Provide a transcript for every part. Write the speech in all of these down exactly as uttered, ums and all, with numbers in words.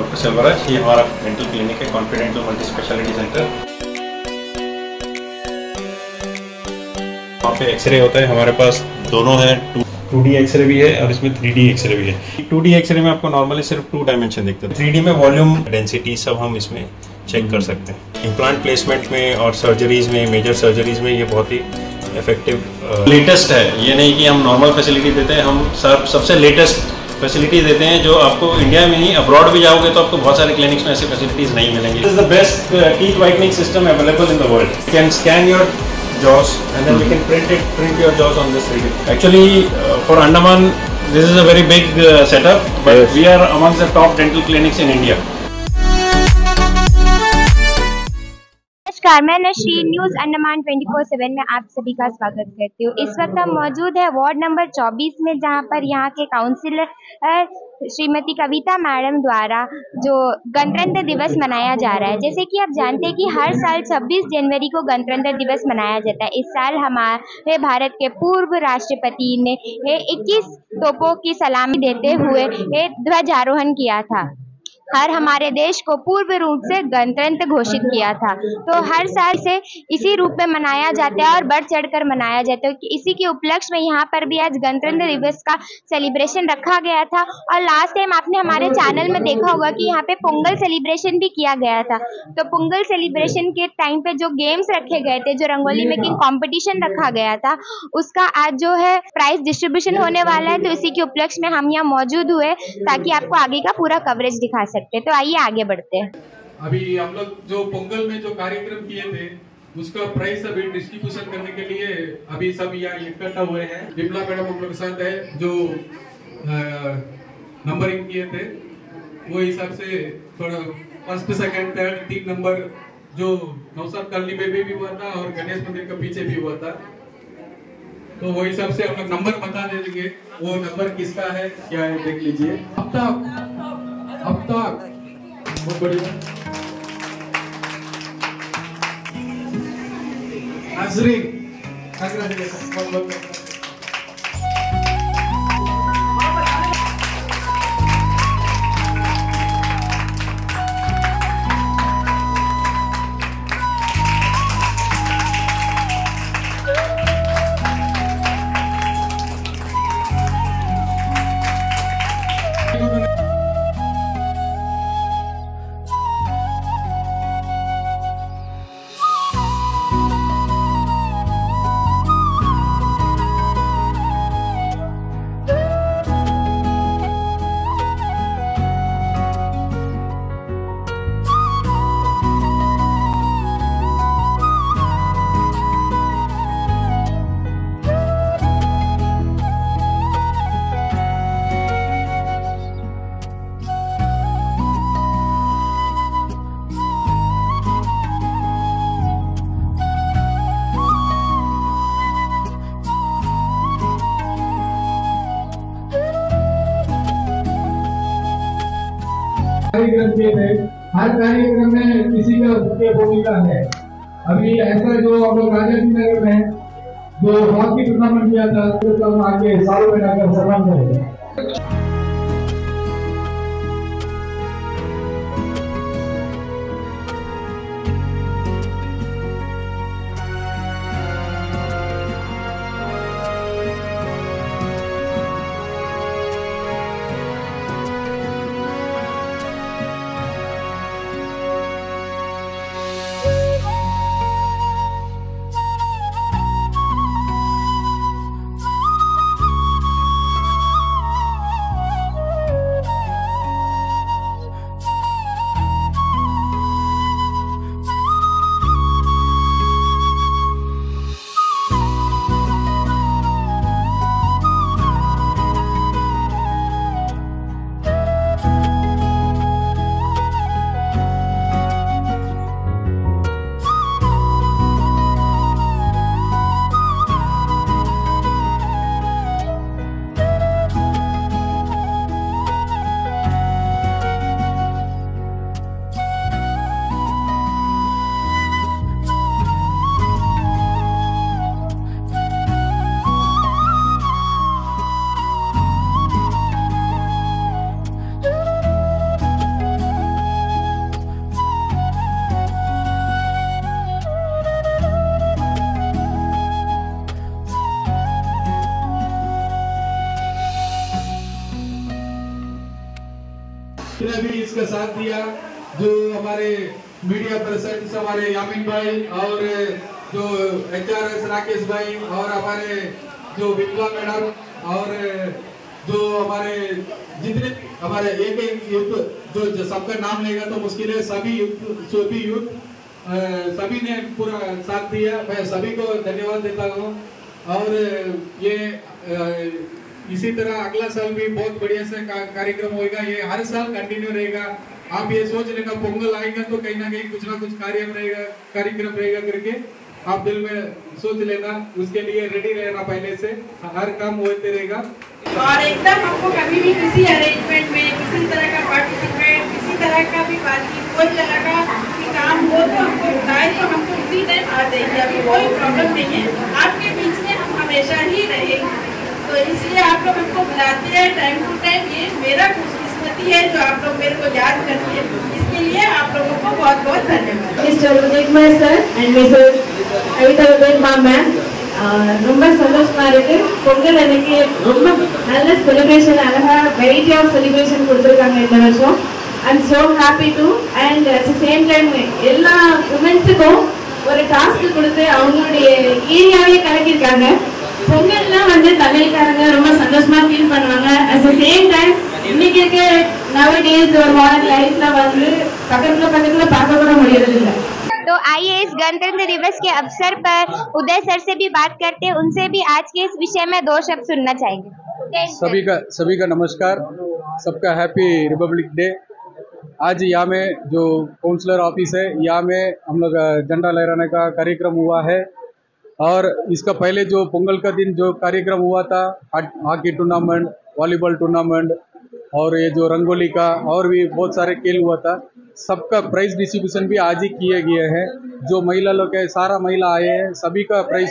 Doctor Selvaraj. ये हमारा dental clinic है, कॉन्फिडेंटल मल्टी स्पेशलिटी सेंटर। वहाँ पे एक्सरे होता है, हमारे पास दोनों है, टू डी एक्सरे भी है और इसमें थ्री डी एक्सरे भी है। टू डी एक्सरे में आपको नॉर्मली सिर्फ टू डायमेंशन दिखता है, थ्री डी में वॉल्यूम, डेंसिटी सब हम इसमें चेक कर सकते हैं। इम्प्लांट प्लेसमेंट में और सर्जरीज में, मेजर सर्जरीज में ये बहुत ही इफेक्टिव लेटेस्ट है। ये नहीं कि हम नॉर्मल फैसिलिटी देते हैं, हम सब सबसे लेटेस्ट फैसिलिटी देते हैं जो आपको इंडिया में ही, अब्रॉड भी जाओगे तो आपको बहुत सारे क्लिनिक्स में ऐसी फैसिलिटीज नहीं मिलेंगी। This is the best teeth whitening system available in the world. You can scan your jaws and then we can print it, print your jaws on this three D. Actually, uh, for Andaman, this is a very big uh, setup, but yes, we are amongst the top dental clinics in India. नमस्कार, मैं Nashri news Andaman twenty four seven में आप सभी का स्वागत करती हूँ। इस वक्त हम मौजूद है वार्ड नंबर चौबीस में, जहाँ पर यहाँ के काउंसिलर श्रीमती कविता मैडम द्वारा जो गणतंत्र दिवस मनाया जा रहा है। जैसे कि आप जानते हैं कि हर साल छब्बीस जनवरी को गणतंत्र दिवस मनाया जाता है। इस साल हमारे भारत के पूर्व राष्ट्रपति ने इक्कीस तोपों की सलामी देते हुए ध्वजारोहण किया था और हमारे देश को पूर्ण रूप से गणतंत्र घोषित किया था। तो हर साल से इसी रूप में मनाया जाता है और बढ़ चढ़कर मनाया जाता है। इसी के उपलक्ष्य में यहाँ पर भी आज गणतंत्र दिवस का सेलिब्रेशन रखा गया था। और लास्ट टाइम आपने हमारे चैनल में देखा होगा कि यहाँ पे पोंगल सेलिब्रेशन भी किया गया था। तो पोंगल सेलिब्रेशन के टाइम पे जो गेम्स रखे गए थे, जो रंगोली मेकिंग कॉम्पिटिशन रखा गया था, उसका आज जो है प्राइज डिस्ट्रीब्यूशन होने वाला है। तो इसी के उपलक्ष्य में हम यहाँ मौजूद हुए ताकि आपको आगे का पूरा कवरेज दिखा सकते। तो आइए आगे बढ़ते हैं। अभी हम लोग जो पोंगल में जो कार्यक्रम किए थे उसका प्राइस अभी डिस्ट्रीब्यूशन करने के लिए अभी सब यहाँ इकट्ठा हुए हैं। विमला मैडम हम लोग के साथ है जो नंबरिंग किए थे, वो हिसाब से थोड़ा फर्स्ट सेकंड थर्ड तीन नंबर जो नौसाद कॉलोनी में भी, भी हुआ था और गणेश मंदिर के पीछे भी हुआ था। तो वो हिसाब से हम लोग नंबर बता देंगे, वो नंबर किसका है क्या है देख लीजिए। अब तक अब तक बहुत बढ़िया नाज़रीन, कांग्रेचुलेशन। कार्यक्रम किए थे, हर कार्यक्रम में किसी का मुख्य भूमिका है। अभी ऐसा जो हम लोग राजा जी नगर में जो हॉकी टूर्नामेंट किया था, तो हम आगे सालों में जाकर सम्मान करेंगे। साथ दिया, जो हमारे मीडिया पर्सन्स हमारे यामिन भाई और जो एच आर एस राकेश भाई और हमारे जो विप्ला मैडम और जो हमारे जितने हमारे एक एक यूथ जो, जो सबका नाम लेगा तो मुश्किल है, सभी यूथ सभी यूथ सभी ने पूरा साथ दिया। मैं सभी को धन्यवाद देता हूँ और ये इसी तरह अगला साल भी बहुत बढ़िया से कार्यक्रम होगा, ये हर साल कंटिन्यू रहेगा। आप ये सोच लेना पोंगल आएगा तो कहीं ना कहीं कुछ ना कुछ कार्य रहेगा कार्यक्रम रहेगा करके आप दिल में सोच लेना, उसके लिए रेडी रहना पहले से, हर काम होते रहेगा। और एकदम हमको कभी भी किसी अरेंजमेंट में किसी तरह का पार्टिसिपेट किसी तरह का भी बातचीत कोई तरह का कि काम हो तो हमको बताए तो हमको उसी टाइम आ जाएगी, अभी कोई प्रॉब्लम नहीं है। आपके बीच में हम हमेशा ही रहेंगे, तो इसलिए आप लोग हमको बुलाते हैं टाइम टू टाइम, ये मेरा खुशकिस्मती है जो आप लोग मेरे को याद करते हैं, इसके लिए आप लोगों को बहुत बहुत धन्यवाद। Mister Udayakumar sir and missus கவிதாவின் மாமா ரொம்ப சந்தோஷமா இருக்கு. பொங்கல் அன்னைக்கு ரொம்ப நல்ல செலிப்ரேஷன், அழகா வெரைட்டி ஆஃப் செலிப்ரேஷன் கொடுத்துருக்காங்க இந்த வருஷம். I am so happy to and at the same time எல்லா உமன்ஸுக்கும் ஒரு டாஸ்க் கொடுத்து அவங்களுடைய ஏரியாவே கலக்கியிருக்காங்க. பொங்கல்லாம் வந்து தமிழ்காரங்க ரொம்ப சந்தோஷமா ஃபீல் பண்ணுவாங்க. அட் த சேம் டைம் இன்னைக்கு இருக்க நவடேஸ் ஒரு மாடர்ன் லைஃப்ல வந்து பக்கத்துல பக்கத்துல பார்க்க கூட முடியறது இல்லை. तो आइए इस गणतंत्र दिवस के अवसर पर उदय सर से भी बात करते हैं, उनसे भी आज के इस विषय में दो शब्द सुनना चाहेंगे। सभी का सभी का नमस्कार, सबका हैप्पी रिपब्लिक डे। आज यहाँ में जो काउंसलर ऑफिस है यहाँ में हम लोग झंडा लहराने का कार्यक्रम हुआ है और इसका पहले जो पोंगल का दिन जो कार्यक्रम हुआ था, हॉकी टूर्नामेंट, वॉलीबॉल टूर्नामेंट और ये जो रंगोली का और भी बहुत सारे खेल हुआ था, सबका प्राइज डिस्ट्रीब्यूशन भी आज ही किए गए हैं। जो महिला लोग है सारा महिला आए हैं, सभी का प्राइज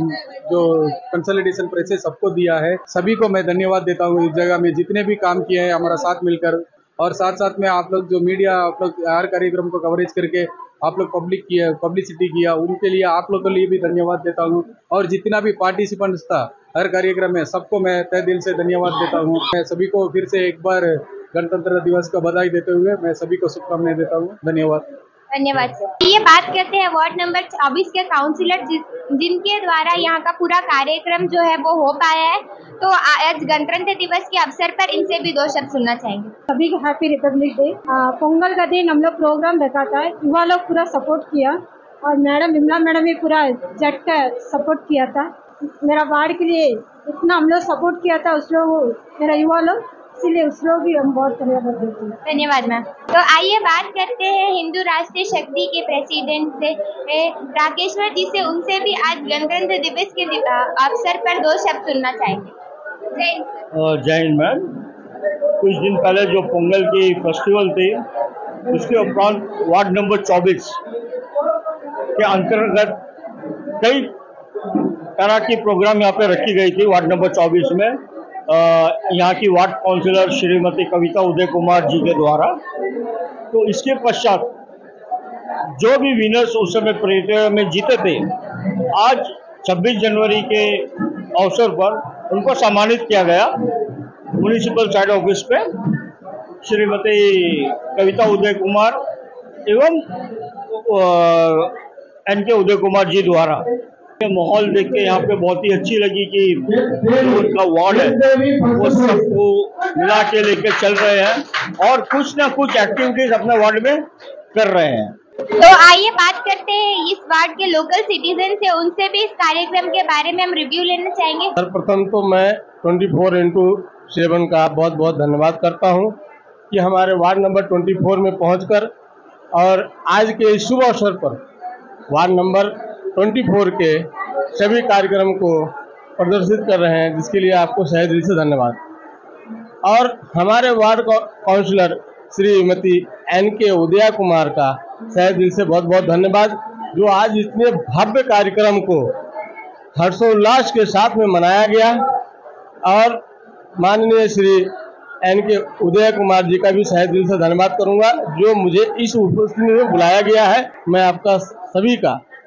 जो कंसोलिडेशन प्राइज है सबको दिया है। सभी को मैं धन्यवाद देता हूँ इस जगह में जितने भी काम किए हैं हमारा साथ मिलकर, और साथ साथ में आप लोग जो मीडिया आप लोग हर कार्यक्रम को कवरेज करके आप लोग पब्लिक किया पब्लिसिटी किया, उनके लिए आप लोग के लिए भी धन्यवाद देता हूँ। और जितना भी पार्टिसिपेंट्स था हर कार्यक्रम में सबको मैं तहे दिल से धन्यवाद देता हूँ। मैं सभी को फिर से एक बार गणतंत्र दिवस का बधाई देते हुए मैं सभी को शुभकामनाएं देता हूँ। धन्यवाद। धन्यवाद सर। ये बात करते हैं वार्ड नंबर चौबीस के काउंसिलर जिनके द्वारा यहाँ का पूरा कार्यक्रम जो है वो हो पाया है, तो आज गणतंत्र दिवस के अवसर पर इनसे भी दो शब्द सुनना चाहेंगे। सभी को हैप्पी रिपब्लिक डे। पोंगल का दिन हम लोग प्रोग्राम रखा था, युवा लोग पूरा सपोर्ट किया और मैडम विमला मैडम भी पूरा जट का सपोर्ट किया था। मेरा वार्ड के लिए इतना हम लोग सपोर्ट किया था उस लोग मेरा युवा लोग, इसीलिए उस लोग भी हम बहुत धन्यवाद देते हैं। धन्यवाद मैम। तो आइए बात करते हैं हिंदू राष्ट्रीय शक्ति के प्रेसिडेंट से राकेश्वर जी से, उनसे भी आज गणतंत्र दिवस के अवसर पर दो शब्द सुनना चाहेंगे। जय हिंद मैम। कुछ दिन पहले जो पोंगल की फेस्टिवल थी उसके उपरांत वार्ड नंबर चौबीस के अंतर्गत कई तरह की प्रोग्राम यहाँ पे रखी गई थी। वार्ड नंबर चौबीस में यहाँ की वार्ड काउंसिलर श्रीमती कविता उदय कुमार जी के द्वारा, तो इसके पश्चात जो भी विनर्स उस समय प्रतियोगिता में जीते थे, आज छब्बीस जनवरी के अवसर पर उनको सम्मानित किया गया म्युनिसिपल साइड ऑफिस पे श्रीमती कविता उदय कुमार एवं एन के उदय कुमार जी द्वारा। माहौल देख के यहाँ पे बहुत ही अच्छी लगी कि उनका वार्ड है वो सबको मिला के लेके चल रहे हैं और कुछ ना कुछ एक्टिविटीज अपने वार्ड में कर रहे हैं। तो आइए बात करते हैं इस वार्ड के लोकल सिटीजन से, उनसे भी इस कार्यक्रम के बारे में हम रिव्यू लेना चाहेंगे। सर्वप्रथम तो मैं चौबीस इंटू सेवन का बहुत बहुत धन्यवाद करता हूँ कि हमारे वार्ड नंबर चौबीस में पहुंचकर और आज के इस शुभ अवसर पर वार्ड नंबर चौबीस के सभी कार्यक्रम को प्रदर्शित कर रहे हैं, जिसके लिए आपको सहे दिल से धन्यवाद। और हमारे वार्ड काउंसलर श्रीमती एन के उदय कुमार का सहे दिल से बहुत बहुत धन्यवाद, जो आज इतने भव्य कार्यक्रम को हर्षोल्लास के साथ में मनाया गया। और माननीय श्री एन के उदय कुमार जी का भी सहे दिल से धन्यवाद करूंगा, जो मुझे इस उपस्थिति में बुलाया गया है। मैं आपका सभी का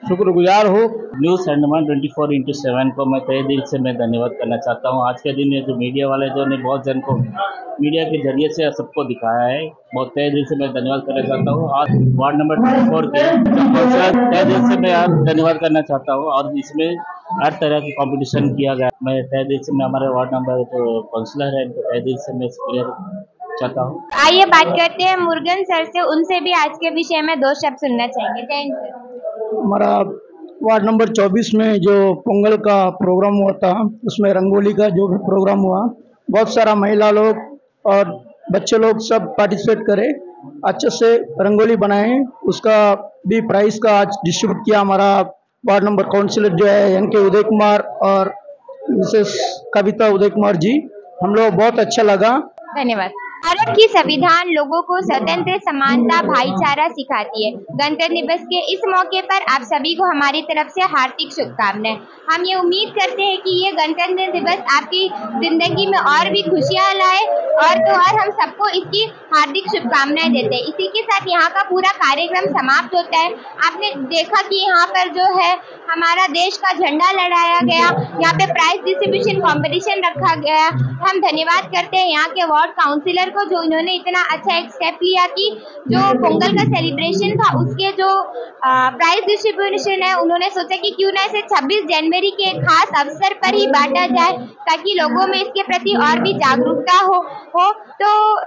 शुक्रगुजार हूँ। News Andaman twenty four into seven को मैं तहे दिल से मैं धन्यवाद करना चाहता हूँ। आज के दिन में जो मीडिया वाले जो ने बहुत जन को मीडिया के जरिए से सबको दिखाया है, बहुत तहे दिल से मैं धन्यवाद करना चाहता हूँ। आज वार्ड नंबर ट्वेंटी फोर के तहे दिल से मैं धन्यवाद करना चाहता हूँ। और इसमें हर तरह की कंपटीशन किया गया, मैं तहे दिल से मैं हमारे वार्ड नंबर जो काउंसलर है इनको तहे दिल से मैं शुक्रिया चाहता हूँ। आइए बात करते हैं मुर्गन सर से, उनसे भी आज के विषय में दो शब्द सुनना चाहेंगे। जय हिंद सर। हमारा वार्ड नंबर चौबीस में जो पोंगल का प्रोग्राम हुआ था, उसमें रंगोली का जो भी प्रोग्राम हुआ, बहुत सारा महिला लोग और बच्चे लोग सब पार्टिसिपेट करे, अच्छे से रंगोली बनाए। उसका भी प्राइस का आज डिस्ट्रीब्यूट किया हमारा वार्ड नंबर काउंसिलर जो है एन के उदय कुमार और मिसेस कविता उदय कुमार जी। हम लोग बहुत अच्छा लगा। धन्यवाद। भारत की संविधान लोगों को स्वतंत्र, समानता, भाईचारा सिखाती है। गणतंत्र दिवस के इस मौके पर आप सभी को हमारी तरफ से हार्दिक शुभकामनाएं। हम ये उम्मीद करते हैं कि ये गणतंत्र दिवस आपकी जिंदगी में और भी खुशियां लाए और तो और हम सबको इसकी हार्दिक शुभकामनाएं देते हैं। इसी के साथ यहाँ का पूरा कार्यक्रम समाप्त होता है। आपने देखा कि यहाँ पर जो है हमारा देश का झंडा लहराया गया, यहाँ पे प्राइज डिस्ट्रीब्यूशन कंपटीशन रखा गया। हम धन्यवाद करते हैं यहाँ के वार्ड काउंसिलर को, जो इन्होंने इतना अच्छा एक स्टेप लिया कि जो पोंगल का सेलिब्रेशन था उसके जो प्राइज डिस्ट्रीब्यूशन है, उन्होंने सोचा कि क्यों ना इसे छब्बीस जनवरी के खास अवसर पर ही बांटा जाए ताकि लोगों में इसके प्रति और भी जागरूकता हो हो तो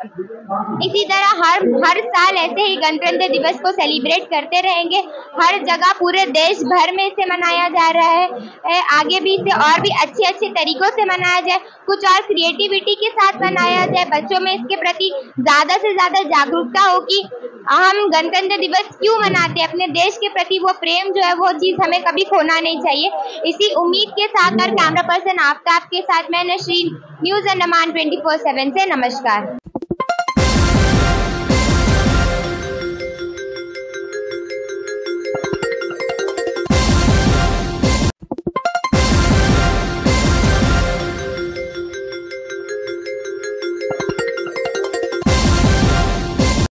इसी तरह हर हर साल ऐसे ही गणतंत्र दिवस को सेलिब्रेट करते रहेंगे। हर जगह पूरे देश भर में इसे मनाया जा रहा है। आगे भी इसे और भी अच्छे अच्छे तरीकों से मनाया जाए, कुछ और क्रिएटिविटी के साथ मनाया जाए, बच्चों में इसके प्रति ज्यादा से ज्यादा जागरूकता हो कि हम गणतंत्र दिवस क्यों मनाते हैं, अपने देश के प्रति वो प्रेम जो है वो चीज हमें कभी खोना नहीं चाहिए। इसी उम्मीद के साथ और कैमरा पर्सन आफ्ताब के साथ मैं Nashin, news Andaman twenty four seven से नमस्कार।